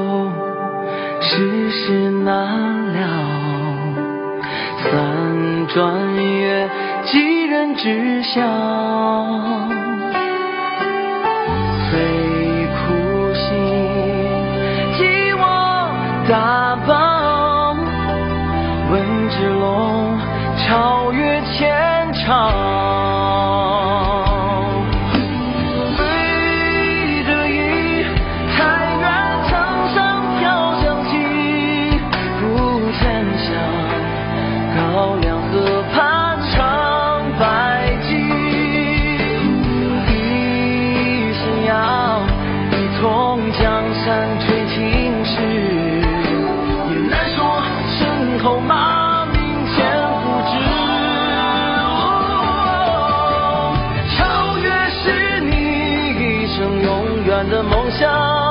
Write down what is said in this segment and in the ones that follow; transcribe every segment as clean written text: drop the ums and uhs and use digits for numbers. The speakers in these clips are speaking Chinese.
世事难料，三转月，几人知晓？摧枯心，寄我大宝，问之龙，超越千朝。高粱河畔唱白鸡，一身摇，一统江山吹青史，也难说身后马鸣千夫指。超越是你一生永远的梦想。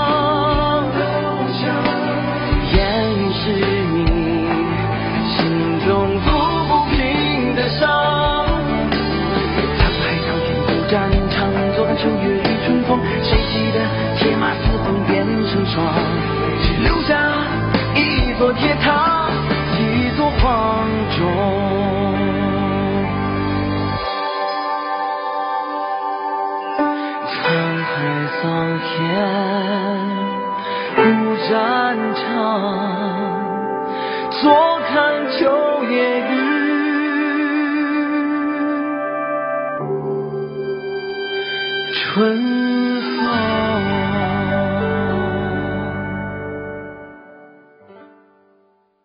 秋月与春风，谁记得铁马嘶风变成霜？只留下一座铁塔，一座黄冢。沧海桑田无战场，坐看秋叶原。